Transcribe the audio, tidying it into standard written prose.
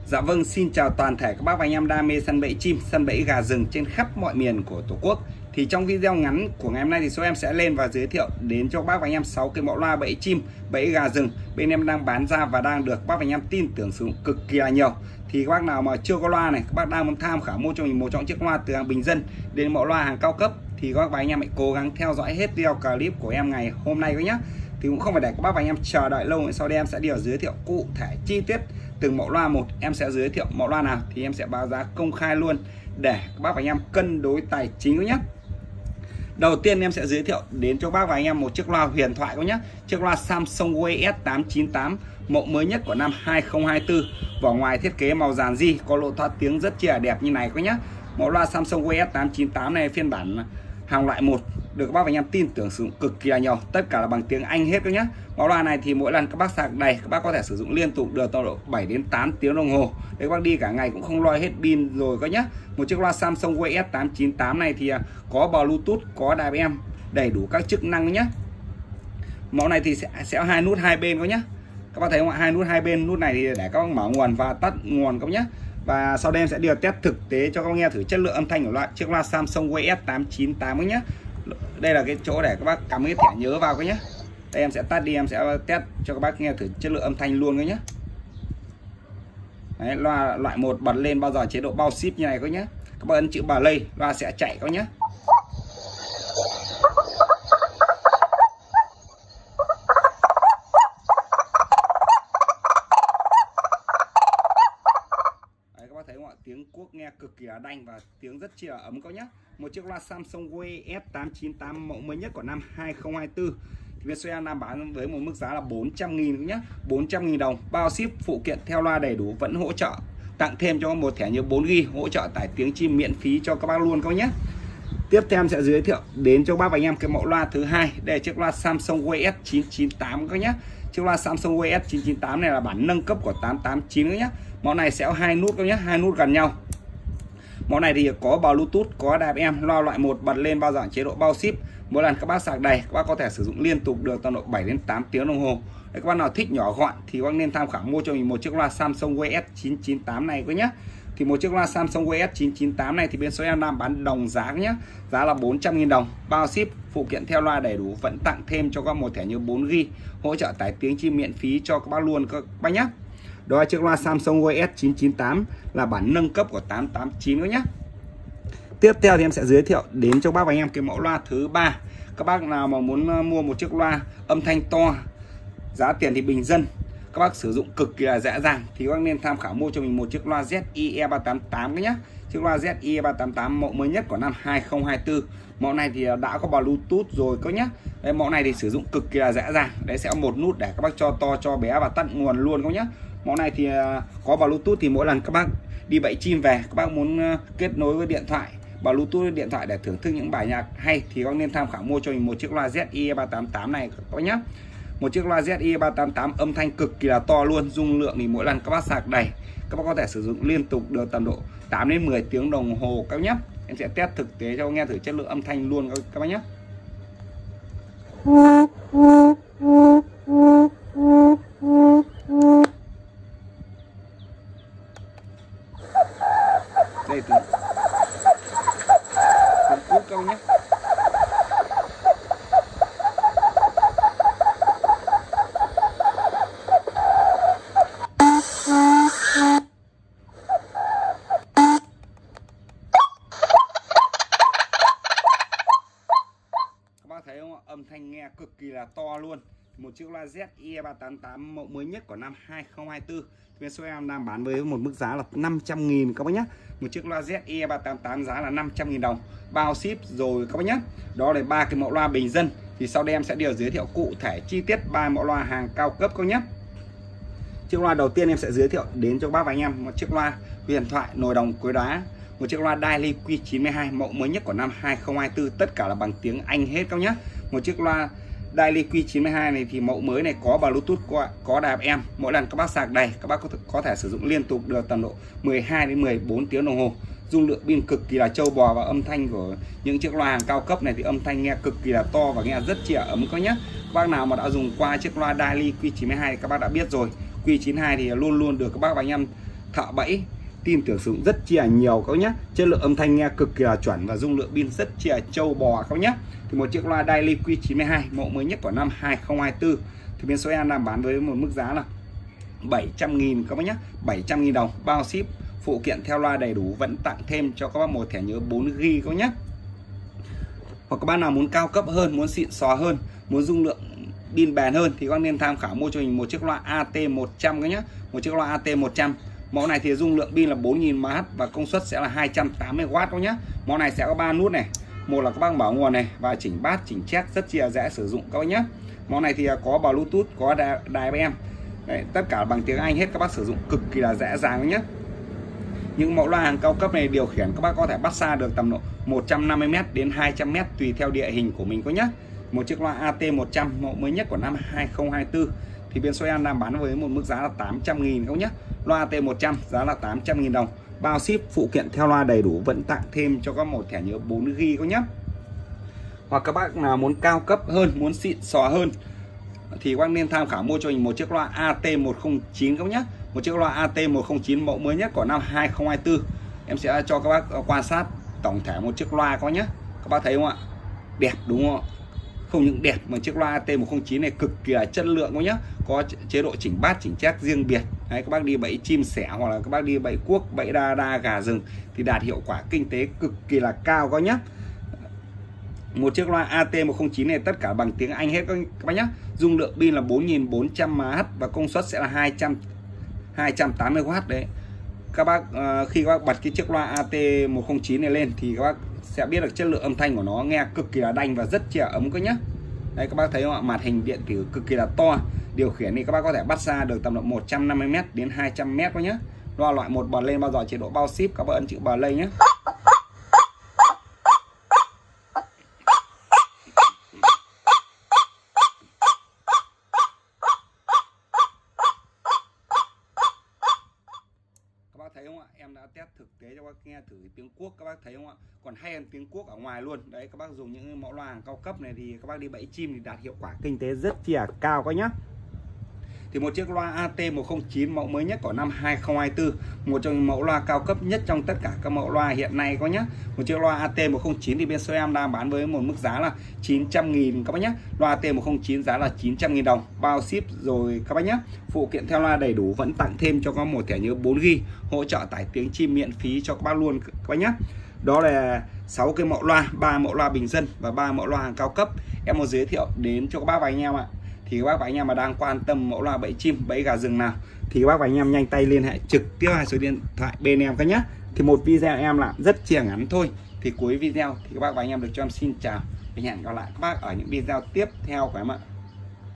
Dạ vâng, xin chào toàn thể các bác và anh em đam mê săn bẫy chim, săn bẫy gà rừng trên khắp mọi miền của Tổ quốc. Thì trong video ngắn của ngày hôm nay thì số em sẽ lên và giới thiệu đến cho các bác và anh em 6 cái mẫu loa bẫy chim, bẫy gà rừng bên em đang bán ra và đang được các bác và anh em tin tưởng sử dụng cực kỳ là nhiều. Thì các bác nào mà chưa có loa này, các bác đang muốn tham khảo mua cho mình một trong chiếc loa từ hàng bình dân đến mẫu loa hàng cao cấp thì các bác và anh em hãy cố gắng theo dõi hết video clip của em ngày hôm nay các nhé. Thì cũng không phải để các bác và anh em chờ đợi lâu, sau đây em sẽ giới thiệu cụ thể chi tiết từng mẫu loa một. Em sẽ giới thiệu mẫu loa nào thì em sẽ báo giá công khai luôn để các bác và anh em cân đối tài chính nhé. Đầu tiên em sẽ giới thiệu đến cho bác và anh em một chiếc loa huyền thoại các nhé. Chiếc loa Samsung Waves S898 mẫu mới nhất của năm 2024. Vỏ ngoài thiết kế màu dàn di, có lỗ thoát tiếng rất là đẹp như này các nhé. Mẫu loa Samsung Waves S898 này phiên bản hàng loại 1 được các bác và anh em tin tưởng sử dụng cực kỳ là nhiều, tất cả là bằng tiếng Anh hết các nhé. Mẫu loa này thì mỗi lần các bác sạc đầy các bác có thể sử dụng liên tục được tốc độ 7 đến 8 tiếng đồng hồ. Đấy, các bác đi cả ngày cũng không lo hết pin rồi các nhé. Một chiếc loa Samsung Waves S898 này thì có Bluetooth, có đài FM, đầy đủ các chức năng nhé. Mẫu này thì sẽ hai nút hai bên các nhé. Các bác thấy không ạ? Hai nút hai bên, nút này thì để các bác mở nguồn và tắt nguồn các nhé. Và sau đây em sẽ test thực tế cho các bác nghe thử chất lượng âm thanh của loại chiếc loa Samsung Waves S898 nhé. Đây là cái chỗ để các bác cắm cái thẻ nhớ vào các nhé. Đây em sẽ tắt đi, em sẽ test cho các bác nghe thử chất lượng âm thanh luôn các nhé. Đấy, loa loại 1 bật lên bao giờ chế độ bao ship như này các nhé. Các bác ấn chữ play, loa sẽ chạy các nhé. Tiếng cuốc nghe cực kỳ là đanh và tiếng rất chi là ấm các nhé. Một chiếc loa Samsung Waves S898 mẫu mới nhất của năm 2024 thì bên số em đang bán với một mức giá là 400.000 nhé. 400.000 đồng bao ship, phụ kiện theo loa đầy đủ, vẫn hỗ trợ tặng thêm cho một thẻ nhớ 4GB hỗ trợ tải tiếng chim miễn phí cho các bác luôn các nhé. Tiếp theo em sẽ giới thiệu đến cho bác và anh em cái mẫu loa thứ hai. Đây là chiếc loa Samsung Waves S998 các nhé. Chiếc loa Samsung Waves S998 này là bản nâng cấp của 889 các nhé. Mẫu này sẽ có hai nút các nhé, hai nút gần nhau. Mẫu này thì có Bluetooth, có đài FM, loa loại 1 bật lên bao giờ chế độ bao ship. Mỗi lần các bác sạc đầy các bác có thể sử dụng liên tục được tốc độ 7 đến 8 tiếng đồng hồ. Đấy, các bác nào thích nhỏ gọn thì các bác nên tham khảo mua cho mình một chiếc loa Samsung Waves S998 này các nhé. Thì một chiếc loa Samsung Waves S998 này thì bên số em đang bán đồng giá nhé. Giá là 400.000 đồng bao ship, phụ kiện theo loa đầy đủ, vẫn tặng thêm cho các một thẻ nhớ 4GB hỗ trợ tải tiếng chim miễn phí cho các bác luôn các bác nhé. Đó là chiếc loa Samsung Waves S998 là bản nâng cấp của 889 các nhé. Tiếp theo thì em sẽ giới thiệu đến cho bác và anh em cái mẫu loa thứ ba. Các bác nào mà muốn mua một chiếc loa âm thanh to, giá tiền thì bình dân, các bác sử dụng cực kỳ là dễ dàng thì các bác nên tham khảo mua cho mình một chiếc loa ZIE388 các nhé. Chiếc loa ZIE388 mẫu mới nhất của năm 2024. Mẫu này thì đã có Bluetooth rồi các nhé. Đây, mẫu này thì sử dụng cực kỳ là dễ dàng. Đấy sẽ có một nút để các bác cho to cho bé và tắt nguồn luôn các nhé. Mẫu này thì có Bluetooth thì mỗi lần các bác đi bẫy chim về, các bác muốn kết nối với điện thoại, Bluetooth điện thoại để thưởng thức những bài nhạc hay thì các bác nên tham khảo mua cho mình một chiếc loa ZIE388 này các bác nhé. Một chiếc loa ZIE388 âm thanh cực kỳ là to luôn, dung lượng thì mỗi lần các bác sạc đầy các bác có thể sử dụng liên tục được tầm độ 8 đến 10 tiếng đồng hồ các nhé. Em sẽ test thực tế cho nghe thử chất lượng âm thanh luôn các bác nhé. Đây tiếng cút câu nhé. Thấy không ạ? Âm thanh nghe cực kỳ là to luôn. Một chiếc loa ZIE388 mẫu mới nhất của năm 2024 bên số em đang bán với một mức giá là 500.000 các bác nhé. Một chiếc loa ZIE388 giá là 500.000 đồng bao ship rồi các bác nhé. Đó là ba cái mẫu loa bình dân. Thì sau đây em sẽ giới thiệu cụ thể chi tiết ba mẫu loa hàng cao cấp các nhé. Chiếc loa đầu tiên em sẽ giới thiệu đến cho các bác và anh em một chiếc loa huyền thoại nồi đồng cối đá. Một chiếc loa Daily Q92 mẫu mới nhất của năm 2024, tất cả là bằng tiếng Anh hết các nhé. Một chiếc loa Daily Q92 này thì mẫu mới này có Bluetooth, có đài FM. Mỗi lần các bác sạc đầy các bác có thể sử dụng liên tục được tầm độ 12 đến 14 tiếng đồng hồ. Dung lượng pin cực kỳ là trâu bò và âm thanh của những chiếc loa hàng cao cấp này thì âm thanh nghe cực kỳ là to và nghe rất chi là ấm các nhé. Các bác nào mà đã dùng qua chiếc loa Daily Q92 thì các bác đã biết rồi. Q92 thì luôn luôn được các bác và anh em thợ bẫy tin tưởng sử dụng rất chi là nhiều các nhé. Chất lượng âm thanh nghe cực kỳ là chuẩn và dung lượng pin rất chi là trâu bò các nhé. Thì một chiếc loa Daily Q92 mẫu mới nhất của năm 2024 thì bên số em đang bán với một mức giá là 700.000 các bác nhé, 700.000 đồng bao ship. Phụ kiện theo loa đầy đủ, vẫn tặng thêm cho các bác một thẻ nhớ 4GB các nhé. Hoặc các bác nào muốn cao cấp hơn, muốn xịn xò hơn, muốn dung lượng pin bền hơn thì các bác nên tham khảo mua cho mình một chiếc loa AT100 các nhé. Một chiếc loa AT100 mẫu này thì dung lượng pin là 4000 mAh và công suất sẽ là 280W các nhé. Mẫu này sẽ có 3 nút này, một là các bác bảo nguồn này và chỉnh bass, chỉnh check rất chi là dễ sử dụng các bác nhé. Mẫu này thì có Bluetooth, có đài FM. Đấy, tất cả bằng tiếng Anh hết, các bác sử dụng cực kỳ là dễ dàng nhé. Những mẫu loa hàng cao cấp này điều khiển các bác có thể bắt xa được tầm độ 150m đến 200m tùy theo địa hình của mình có nhé. Một chiếc loa AT100 mẫu mới nhất của năm 2024 thì bên số em đang bán với một mức giá là 800.000 các nhé. Loa AT100 giá là 800.000 đồng bao ship. Phụ kiện theo loa đầy đủ, vẫn tặng thêm cho các một thẻ nhớ 4GB các nhé. Hoặc các bác nào muốn cao cấp hơn, muốn xịn xò hơn thì các bác nên tham khảo mua cho mình một chiếc loa AT109 các nhé. Một chiếc loa AT109 mẫu mới nhất của năm 2024. Em sẽ cho các bác quan sát tổng thể một chiếc loa có nhé. Các bác thấy không ạ? Đẹp đúng không ạ? Không những đẹp mà chiếc loa AT109 này cực kỳ là chất lượng có nhé. Có chế độ chỉnh bass, chỉnh check riêng biệt. Đấy, các bác đi bẫy chim sẻ hoặc là các bác đi bẫy cuốc, bẫy đa gà rừng thì đạt hiệu quả kinh tế cực kỳ là cao có nhé. Một chiếc loa AT109 này tất cả bằng tiếng Anh hết các bác nhé. Dung lượng pin là 4400 mAh và công suất sẽ là 280W đấy. Các bác khi các bác bật cái chiếc loa AT109 này lên thì các bác sẽ biết được chất lượng âm thanh của nó nghe cực kỳ là đanh và rất chi là ấm các nhé. Đây các bác thấy không ạ? Màn hình điện tử cực kỳ là to. Điều khiển thì các bác có thể bắt xa được tầm độ 150m đến 200m các nhé. Loa loại 1 bật lên bao giờ chế độ bao ship, các bác ấn chữ play nhé. Thấy không ạ? Em đã test thực tế cho các bác nghe thử tiếng cuốc, các bác thấy không ạ? Còn hay hơn tiếng cuốc ở ngoài luôn. Đấy, các bác dùng những mẫu loa hàng cao cấp này thì các bác đi bẫy chim thì đạt hiệu quả kinh tế rất chi là cao các nhá. Thì một chiếc loa AT109 mẫu mới nhất của năm 2024, một trong những mẫu loa cao cấp nhất trong tất cả các mẫu loa hiện nay có nhá. Một chiếc loa AT109 thì bên số em đang bán với một mức giá là 900.000 các bác nhé. Loa AT109 giá là 900.000 đồng bao ship rồi các bác nhé. Phụ kiện theo loa đầy đủ, vẫn tặng thêm cho các một thẻ nhớ 4GB, hỗ trợ tải tiếng chim miễn phí cho các bác luôn các bác nhé. Đó là 6 cái mẫu loa, 3 mẫu loa bình dân và 3 mẫu loa hàng cao cấp em muốn giới thiệu đến cho các bác và anh em ạ. Thì các bác và anh em mà đang quan tâm mẫu loa bẫy chim, bẫy gà rừng nào thì các bác và anh em nhanh tay liên hệ trực tiếp hai số điện thoại bên em các nhé. Thì một video em làm rất chi ngắn thôi. Thì cuối video thì các bác và anh em được cho em xin chào và hẹn gặp lại các bác ở những video tiếp theo của em ạ.